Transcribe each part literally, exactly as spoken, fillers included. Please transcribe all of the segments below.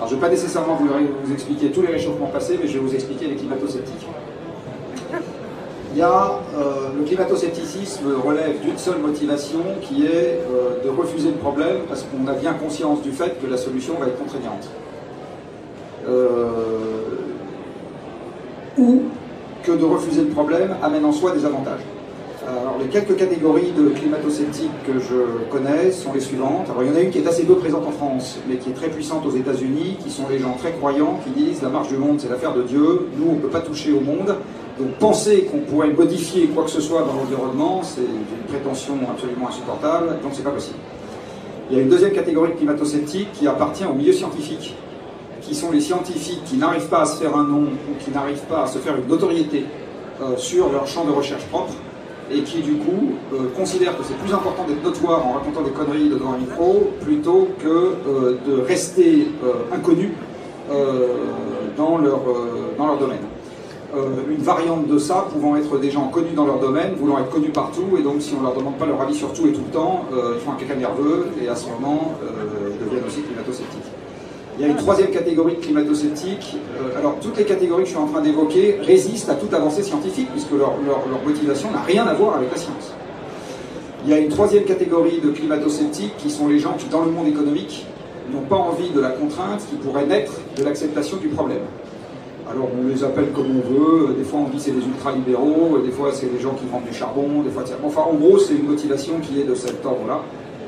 Alors je ne vais pas nécessairement vous, vous expliquer tous les réchauffements passés, mais je vais vous expliquer les climato-sceptiques. Il y a, euh, le climato-scepticisme relève d'une seule motivation qui est euh, de refuser le problème parce qu'on a bien conscience du fait que la solution va être contraignante. Euh, ou que de refuser le problème amène en soi des avantages. Alors les quelques catégories de climato-sceptiques que je connais sont les suivantes. Alors il y en a une qui est assez peu présente en France, mais qui est très puissante aux États-Unis, qui sont les gens très croyants qui disent la marche du monde c'est l'affaire de Dieu, nous on ne peut pas toucher au monde. Donc penser qu'on pourrait modifier quoi que ce soit dans l'environnement, c'est une prétention absolument insupportable, donc c'est pas possible. Il y a une deuxième catégorie de climato-sceptiques qui appartient au milieu scientifique, qui sont les scientifiques qui n'arrivent pas à se faire un nom ou qui n'arrivent pas à se faire une notoriété euh, sur leur champ de recherche propre et qui du coup euh, considèrent que c'est plus important d'être notoire en racontant des conneries devant un micro plutôt que euh, de rester euh, inconnu euh, dans, leur, euh, dans leur domaine. Euh, une variante de ça pouvant être des gens connus dans leur domaine, voulant être connus partout, et donc si on ne leur demande pas leur avis sur tout et tout le temps, euh, ils font un caca nerveux, et à ce moment, euh, ils deviennent aussi climato-sceptiques. Il y a une troisième catégorie de climato-sceptiques. Euh, alors, toutes les catégories que je suis en train d'évoquer résistent à toute avancée scientifique, puisque leur, leur, leur motivation n'a rien à voir avec la science. Il y a une troisième catégorie de climato-sceptiques qui sont les gens qui, dans le monde économique, n'ont pas envie de la contrainte qui pourrait naître de l'acceptation du problème. Alors on les appelle comme on veut, des fois on dit c'est des ultra-libéraux, des fois c'est des gens qui vendent du charbon, des fois c'est... Enfin en gros c'est une motivation qui est de cet ordre-là.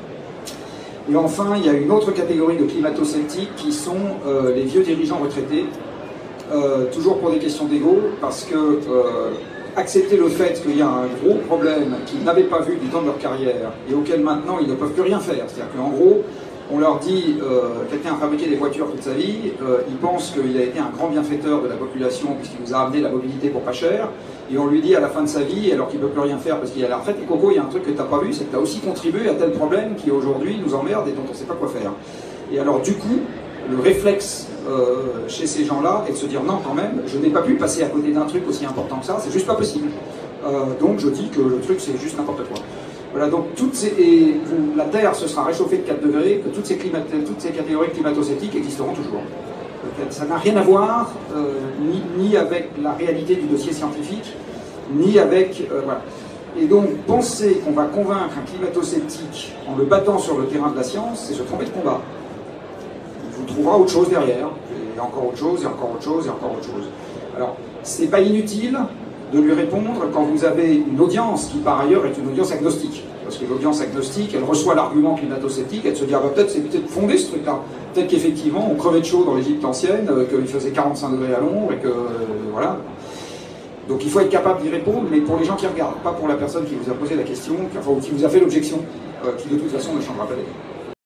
Et enfin il y a une autre catégorie de climato-sceptiques qui sont euh, les vieux dirigeants retraités, euh, toujours pour des questions d'ego, parce que euh, accepter le fait qu'il y a un gros problème qu'ils n'avaient pas vu du temps de leur carrière et auquel maintenant ils ne peuvent plus rien faire, c'est-à-dire qu'en gros on leur dit, euh, quelqu'un a fabriqué des voitures toute sa vie, euh, il pense qu'il a été un grand bienfaiteur de la population puisqu'il nous a amené la mobilité pour pas cher, et on lui dit à la fin de sa vie, alors qu'il ne peut plus rien faire parce qu'il est à la retraite, et Coco, il y a un truc que tu n'as pas vu, c'est que tu as aussi contribué à tel problème qui aujourd'hui nous emmerde et dont on ne sait pas quoi faire. Et alors du coup, le réflexe euh, chez ces gens-là est de se dire non quand même, je n'ai pas pu passer à côté d'un truc aussi important que ça, c'est juste pas possible. Euh, donc je dis que le truc c'est juste n'importe quoi. Voilà, donc toutes ces, et la Terre se sera réchauffée de quatre degrés, que toutes ces, climat, toutes ces catégories climato-sceptiques existeront toujours. Ça n'a rien à voir euh, ni, ni avec la réalité du dossier scientifique, ni avec... Euh, voilà. Et donc penser qu'on va convaincre un climato-sceptique en le battant sur le terrain de la science, c'est se tromper de combat. Il vous trouvera autre chose derrière, et encore autre chose, et encore autre chose, et encore autre chose. Alors, c'est pas inutile de lui répondre quand vous avez une audience qui par ailleurs est une audience agnostique. Parce que l'audience agnostique, elle reçoit l'argument climato-sceptique, elle se dit ah bah peut-être c'est peut-être fondé ce truc-là. Peut-être qu'effectivement on crevait de chaud dans l'Égypte ancienne, euh, qu'il faisait quarante-cinq degrés à l'ombre et que euh, voilà. Donc il faut être capable d'y répondre, mais pour les gens qui regardent, pas pour la personne qui vous a posé la question, enfin, ou qui vous a fait l'objection, euh, qui de toute façon ne changera pas d'avis.